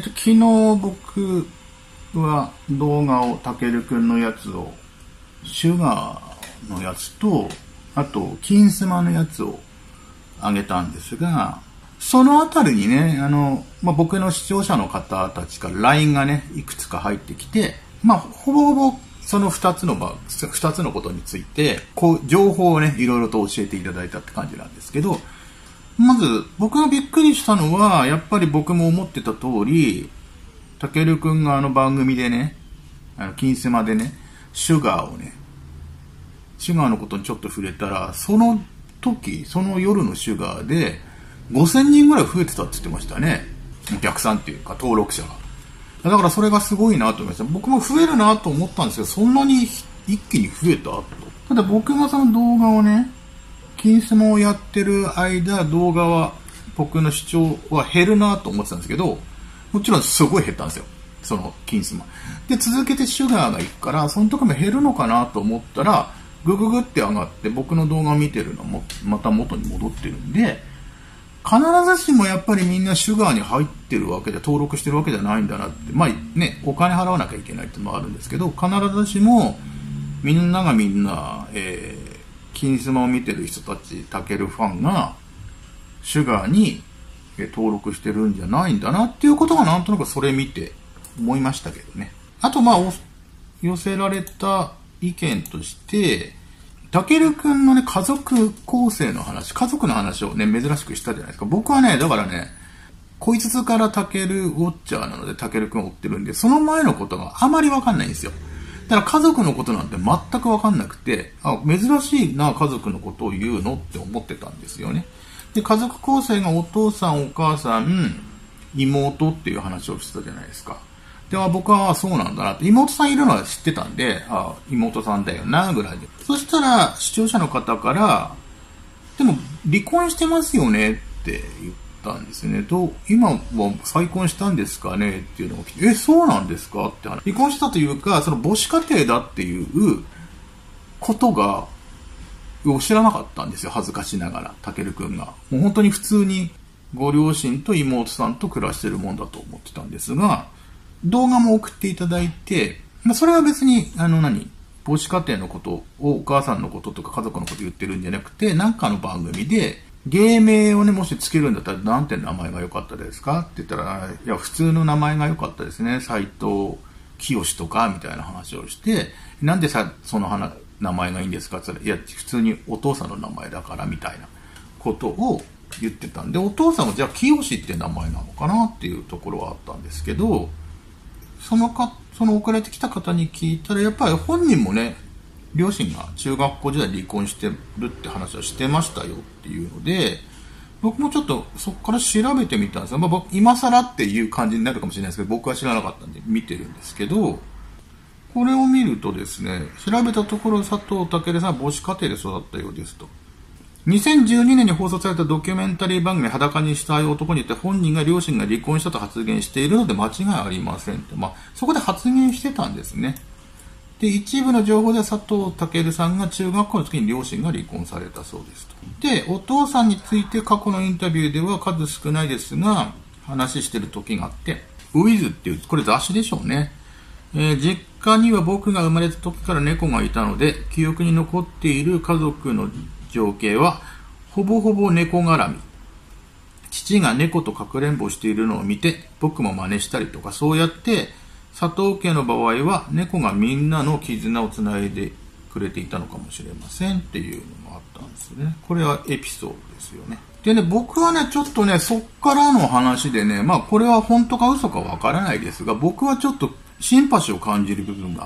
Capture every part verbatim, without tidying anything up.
昨日僕は動画をたけるくんのやつをシュガーのやつとあと金スマのやつをあげたんですが、そのあたりにねあの、まあ、僕の視聴者の方たちから ライン がねいくつか入ってきて、まあほぼほぼそのふたつの場ふたつのことについてこう情報をねいろいろと教えていただいたって感じなんですけど、まず僕がびっくりしたのはやっぱり僕も思ってた通りたけるくんがあの番組でねあの金スマでねシュガーをねシュガーのことにちょっと触れたらその時その夜のシュガーでごせんにんぐらい増えてたって言ってましたね、お客さんっていうか登録者が。だからそれがすごいなと思いました。僕も増えるなと思ったんですけど、そんなに一気に増えたと。ただ僕がその動画をね金スマをやってる間動画は僕の視聴は減るなと思ってたんですけど、もちろんすごい減ったんですよその金スマで。続けてシュガーがいくからその時も減るのかなと思ったらグググって上がって僕の動画を見てるのもまた元に戻ってるんで、必ずしもやっぱりみんなシュガーに入ってるわけで登録してるわけじゃないんだなって、まあねお金払わなきゃいけないっていうのもあるんですけど、必ずしもみんながみんな、えー金スマを見てる人たち、たけるファンがシュガーに登録してるんじゃないんだなっていうことがなんとなくそれ見て思いましたけどね。あとまあ寄せられた意見としてたけるくんのね家族構成の話、家族の話をね珍しくしたじゃないですか。僕はねだからねこいつからたけるウォッチャーなのでたけるくんを追ってるんでその前のことがあまりわかんないんですよ。だから家族のことなんて全く分かんなくて、あ、珍しいな家族のことを言うのって思ってたんですよね。で、家族構成がお父さん、お母さん、妹っていう話をしてたじゃないですか。では僕はそうなんだなって、妹さんいるのは知ってたんで、あ、妹さんだよなぐらいで。そしたら視聴者の方から、でも離婚してますよねって言ったんですよね。と今は再婚したんですかねっていうのを聞いて、え、そうなんですかって話。離婚したというかその母子家庭だっていうことが知らなかったんですよ、恥ずかしながら。たけるくんがもう本当に普通にご両親と妹さんと暮らしてるもんだと思ってたんですが、動画も送っていただいて、それは別にあの何母子家庭のことをお母さんのこととか家族のこと言ってるんじゃなくて、なんかの番組で芸名をねもしつけるんだったらなんて名前が良かったですかって言ったら、いや普通の名前が良かったですね、斉藤清とかみたいな話をして、なんでさその話名前がいいんですかって言ったら、いや普通にお父さんの名前だからみたいなことを言ってたんで、お父さんはじゃあ清って名前なのかなっていうところはあったんですけど、そのかその送られてきた方に聞いたらやっぱり本人もね両親が中学校時代離婚してるって話はしてましたよっていうので、僕もちょっとそこから調べてみたんですよ。まあ、僕今更っていう感じになるかもしれないですけど、僕は知らなかったんで見てるんですけど、これを見るとですね、調べたところ佐藤健さんは母子家庭で育ったようですと。にせんじゅうにねんに放送されたドキュメンタリー番組裸にしたい男によって本人が両親が離婚したと発言しているので間違いありませんって、まあ、そこで発言してたんですね。で、一部の情報で佐藤健さんが中学校の時に両親が離婚されたそうですと。で、お父さんについて過去のインタビューでは数少ないですが話してる時があって、ウィズっていうこれ雑誌でしょうね。えー、実家には僕が生まれた時から猫がいたので記憶に残っている家族の情景はほぼほぼ猫絡み。父が猫とかくれんぼしているのを見て僕も真似したりとか、そうやって佐藤家の場合は猫がみんなの絆をつないでくれていたのかもしれませんっていうのがあったんですよね。これはエピソードですよね。でね、僕はねちょっとねそっからの話でね、まあこれは本当か嘘かわからないですが、僕はちょっとシンパシーを感じる部分があって、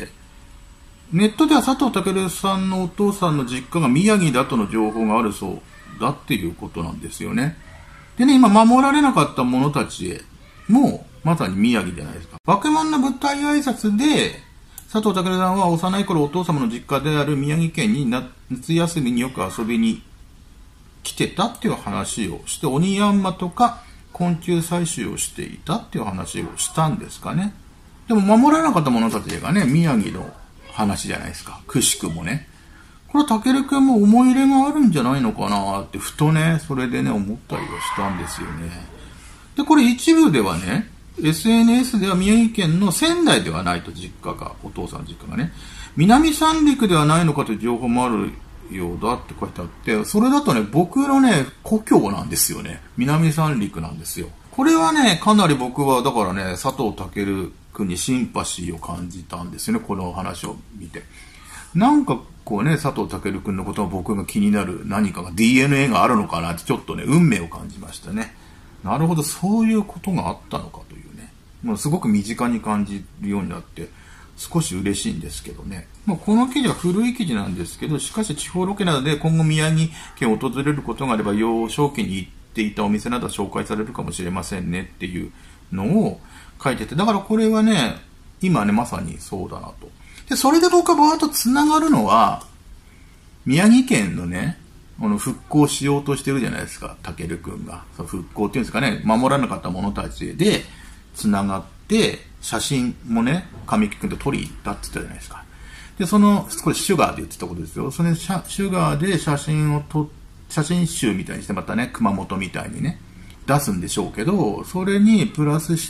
ネットでは佐藤健さんのお父さんの実家が宮城だとの情報があるそうだっていうことなんですよね。でね、今守られなかった者たちへもまさに宮城じゃないですか。バケモンの舞台挨拶で佐藤健さんは幼い頃お父様の実家である宮城県に夏休みによく遊びに来てたっていう話をして、鬼ヤンマとか昆虫採集をしていたっていう話をしたんですかね。でも守らなかった者たちがね宮城の話じゃないですか。くしくもね。これはたけるくんも思い入れがあるんじゃないのかなってふとね、それでね思ったりはしたんですよね。で、これ一部ではね、 エスエヌエス では宮城県の仙台ではないと、実家が、お父さんの実家がね。南三陸ではないのかという情報もあるようだって書いてあって、それだとね、僕のね、故郷なんですよね。南三陸なんですよ。これはね、かなり僕は、だからね、佐藤健君にシンパシーを感じたんですよね、この話を見て。なんかこうね、佐藤健君のことは僕が気になる何かが ディーエヌエー があるのかなって、ちょっとね、運命を感じましたね。なるほど、そういうことがあったのかというね。もうすごく身近に感じるようになって、少し嬉しいんですけどね。まあ、この記事は古い記事なんですけど、しかし地方ロケなどで今後宮城県を訪れることがあれば、幼少期に行っていたお店などは紹介されるかもしれませんねっていうのを書いてて、だからこれはね、今ね、まさにそうだなと。で、それで僕はバーッと繋がるのは、宮城県のね、この復興しようとしてるじゃないですか、たけるくんが。復興っていうんですかね、守らなかった者たちで繋がって、写真もね、神木くんと撮りに行ったって言ったじゃないですか。で、その、これシュガーで言ってたことですよ。それシュガーで写真を撮、写真集みたいにしてまたね、熊本みたいにね、出すんでしょうけど、それにプラスして、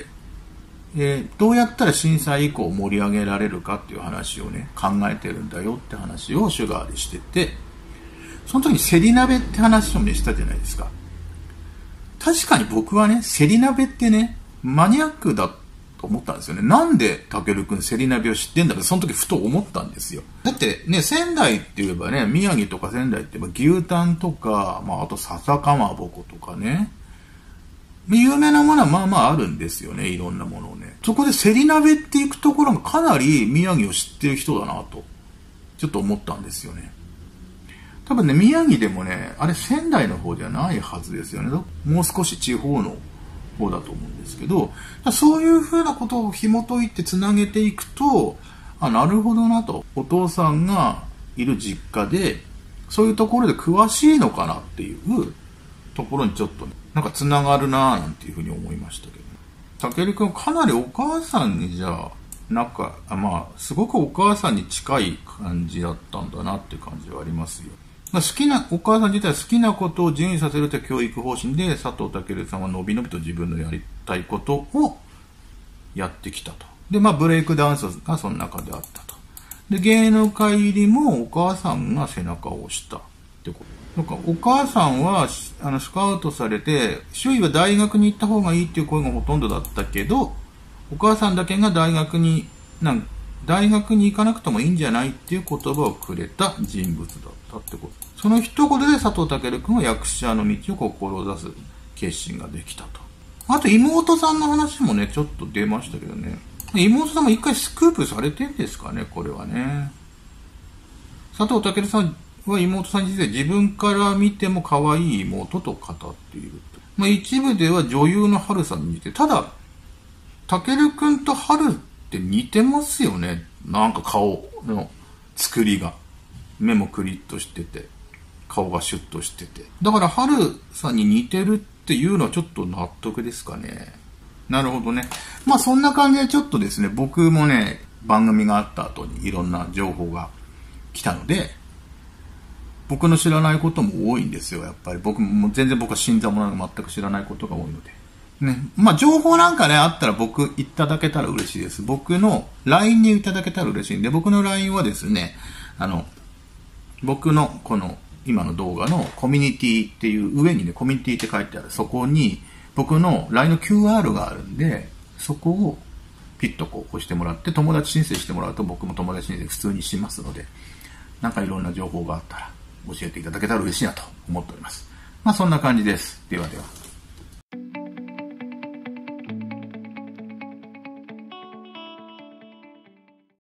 えー、どうやったら震災以降盛り上げられるかっていう話をね、考えてるんだよって話をシュガーでしてて、その時にセリ鍋って話をね、したじゃないですか。確かに僕はね、セリ鍋ってね、マニアックだと思ったんですよね。なんでたけるくんセリ鍋を知ってんだろう、その時ふと思ったんですよ。だってね、仙台って言えばね、宮城とか仙台って言えば牛タンとか、まああと笹かまぼことかね、有名なものはまあまああるんですよね、いろんなものをね。そこでセリ鍋って行くところがかなり宮城を知ってる人だなと、ちょっと思ったんですよね。多分ね、宮城でもね、あれ仙台の方じゃないはずですよね。もう少し地方の方だと思うんですけど、そういうふうなことを紐解いてつなげていくと、あ、なるほどなと。お父さんがいる実家で、そういうところで詳しいのかなっていうところにちょっとね、なんかつながるなぁなんていうふうに思いましたけど、ね。たけるくんかなりお母さんにじゃあ、なんか、まあ、すごくお母さんに近い感じだったんだなっていう感じはありますよ。好きな、お母さん自体は好きなことを自由にさせるという教育方針で、佐藤健さんはのびのびと自分のやりたいことをやってきたと。で、まあ、ブレイクダンスがその中であったと。で、芸能界入りもお母さんが背中を押したってこと。なんかお母さんは、あの、スカウトされて、周囲は大学に行った方がいいっていう声がほとんどだったけど、お母さんだけが大学に、なん大学に行かなくてもいいんじゃないっていう言葉をくれた人物だったってこと。その一言で佐藤健くんは役者の道を志す決心ができたと。あと妹さんの話もね、ちょっと出ましたけどね。妹さんも一回スクープされてんですかね、これはね。佐藤健さんは妹さんについて自分から見ても可愛い妹と語っていると。まあ、一部では女優の春さんに似て、ただ、健くんと春って似てますよね。なんか顔の作りが。目もクリッとしてて、顔がシュッとしてて。だから春さんに似てるっていうのはちょっと納得ですかね。なるほどね。まあそんな感じでちょっとですね、僕もね、番組があった後にいろんな情報が来たので、僕の知らないことも多いんですよ、やっぱり。僕も全然僕は新参者が全く知らないことが多いので。ね。まあ情報なんかね、あったら僕いただけたら嬉しいです。僕の ライン にいただけたら嬉しいんで、僕の ライン はですね、あの、僕のこの今の動画のコミュニティっていう上にね、コミュニティって書いてある、そこに僕の ライン の キューアール があるんで、そこをピッとこう押してもらって友達申請してもらうと僕も友達申請普通にしますので、なんかいろんな情報があったら教えていただけたら嬉しいなと思っております。まあそんな感じです。ではでは。